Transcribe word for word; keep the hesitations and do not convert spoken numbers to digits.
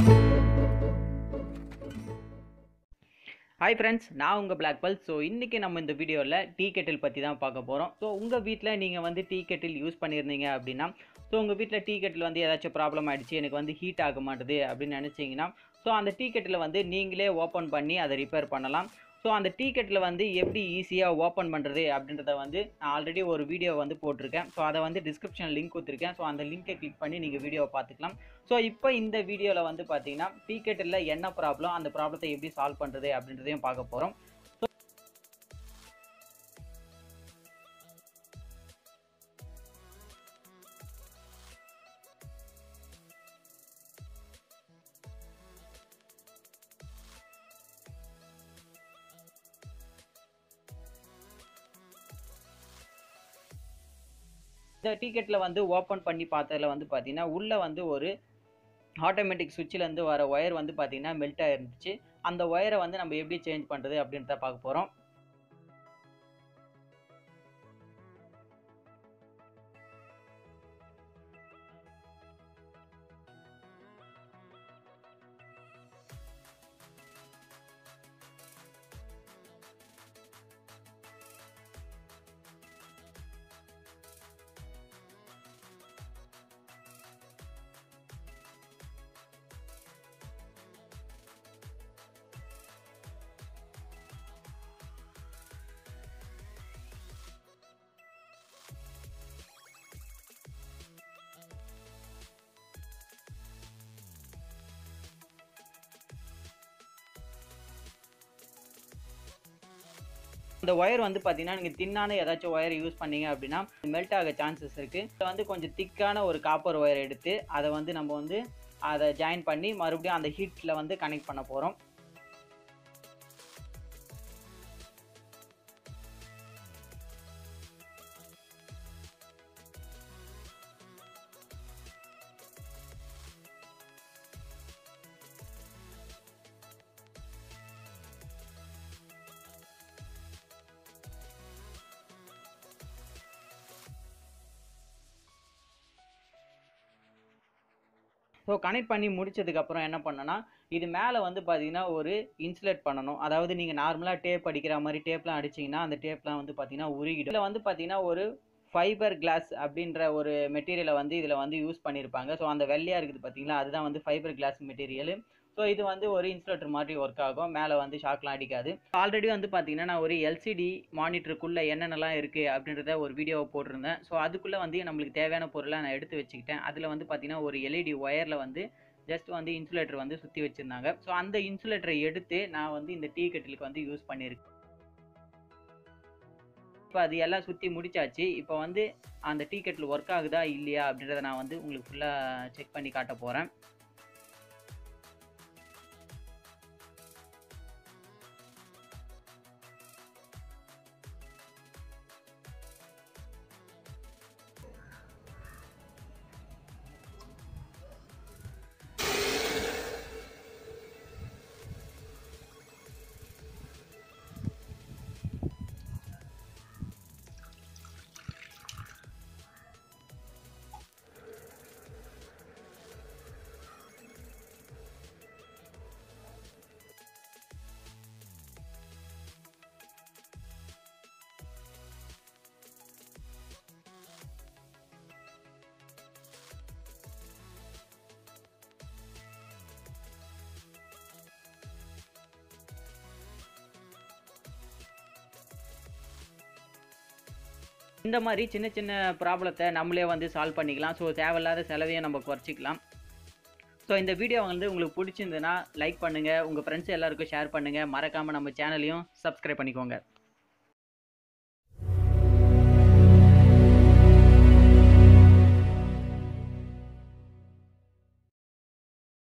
Hi friends, நான் உங்க Black Pearl. So இன்னைக்கு நம்ம இந்த வீடியோல டீ கெட்டில் பத்தி தான் பார்க்க போறோம். So உங்க வீட்ல நீங்க வந்து டீ கெட்டில் யூஸ் பண்ணிருந்தீங்க அப்படினா சோ உங்க வீட்ல டீ கெட்டில் வந்து ஏதாச்சும் ப்ராப்ளம் ஆயிடுச்சு, எனக்கு வந்து ஹீட் ஆக மாட்டேது அப்படினு நினைச்சீங்கனா சோ அந்த டீ கெட்டில வந்து நீங்களே ஓபன் பண்ணி அதை ரிப்பேர் பண்ணலாம். சோ அந்த டீ கெட்டில் வந்து எப்படி ஈஸியா ஓபன் பண்றது அப்படின்றத வந்து நான் ஆல்ரெடி ஒரு வீடியோ வந்து போட்டுருக்கேன். சோ அதை வந்து டிஸ்கிரிப்ஷன் லிங்க் கொடுத்திருக்கேன். சோ அந்த லிங்கை கிளிக் பண்ணி நீங்க வீடியோவை பார்த்துக்கலாம். சோ இப்போ இந்த வீடியோல வந்து பாத்தீங்கன்னா டீ கெட்டில்ல என்ன ப்ராப்ளம், அந்த ப்ராப்ளத்தை எப்படி சால்வ் பண்றது அப்படின்றதையும் பார்க்க போறோம். இந்த டீ கெட்டில வந்து ஓபன் பண்ணி பார்த்ததுல வந்து பாத்தீங்கன்னா உள்ள வந்து ஒரு ஆட்டோமேட்டிக் சுவிட்ச்ல இருந்து வர ஒயர் வந்து பாத்தீங்கன்னா மெல்ட் ஆயிருந்துச்சு. அந்த ஒயரை வந்து நம்ம எப்படி சேஞ்ச் பண்றது அப்படின்றத பார்க்க போறோம். இந்த ஒயர் வந்து பாத்தீங்கன்னா நீங்க தின்னான ஏதாச்சும் ஒயர் யூஸ் பண்ணீங்க அப்படின்னா மெல்ட் ஆக சான்சஸ் இருக்கு. இதை வந்து கொஞ்சம் திக்கான ஒரு காப்பர் ஒயர் எடுத்து அதை வந்து நம்ம வந்து அதை ஜாயின் பண்ணி மறுபடியும் அந்த ஹீட்ல வந்து கனெக்ட் பண்ண போறோம். ஸோ கனெக்ட் பண்ணி முடிச்சதுக்கப்புறம் என்ன பண்ணனா இது மேலே வந்து பார்த்தீங்கன்னா ஒரு இன்சுலேட் பண்ணணும். அதாவது நீங்கள் நார்மலாக டேப் அடிக்கிற மாதிரி டேப்லாம் அடிச்சிங்கன்னா அந்த டேப்லாம் வந்து பார்த்தீங்கன்னா உருகிடும். இதில் வந்து பார்த்தீங்கன்னா ஒரு ஃபைபர் கிளாஸ் அப்படின்ற ஒரு மெட்டீரியலை வந்து இதில் வந்து யூஸ் பண்ணியிருப்பாங்க. ஸோ அந்த வெள்ளையாக இருக்குது பார்த்தீங்களா, அதுதான் வந்து ஃபைபர் கிளாஸ் மெட்டீரியல். ஸோ இது வந்து ஒரு இன்சுலேட்டர் மாதிரி ஒர்க் ஆகும், மேலே வந்து ஷாக்லாம் அடிக்காது. ஆல்ரெடி வந்து பார்த்தீங்கன்னா நான் ஒரு எல்சிடி மானிட்டருக்குள்ளே என்னென்னலாம் இருக்குது அப்படின்றத ஒரு வீடியோவை போட்டிருந்தேன். ஸோ அதுக்குள்ளே வந்து நம்மளுக்கு தேவையான பொருளை நான் எடுத்து வச்சுக்கிட்டேன். அதில் வந்து பார்த்தீங்கன்னா ஒரு எல்இடி ஒயரில் வந்து ஜஸ்ட் வந்து இன்சுலேட்டர் வந்து சுற்றி வச்சுருந்தாங்க. ஸோ அந்த இன்சுலேட்டரை எடுத்து நான் வந்து இந்த டீ கெட்டிலுக்கு வந்து யூஸ் பண்ணியிருக்கேன். இப்போ அது எல்லாம் சுற்றி முடிச்சாச்சு. இப்போ வந்து அந்த டீ கெட்டில் ஒர்க் ஆகுதா இல்லையா அப்படின்றத நான் வந்து உங்களுக்கு ஃபுல்லாக செக் பண்ணி காட்ட போகிறேன். இந்த மாதிரி சின்ன சின்ன ப்ராப்ளத்தை நம்மளே வந்து சால்வ் பண்ணிக்கலாம். ஸோ தேவையில்லாத செலவையும் நம்ம குறைச்சிக்கலாம். ஸோ இந்த வீடியோ வந்து உங்களுக்கு பிடிச்சிருந்ததுன்னா லைக் பண்ணுங்கள், உங்கள் ஃப்ரெண்ட்ஸ் எல்லாருக்கும் ஷேர் பண்ணுங்கள், மறக்காமல் நம்ம சேனலையும் சப்ஸ்கிரைப் பண்ணிக்கோங்க.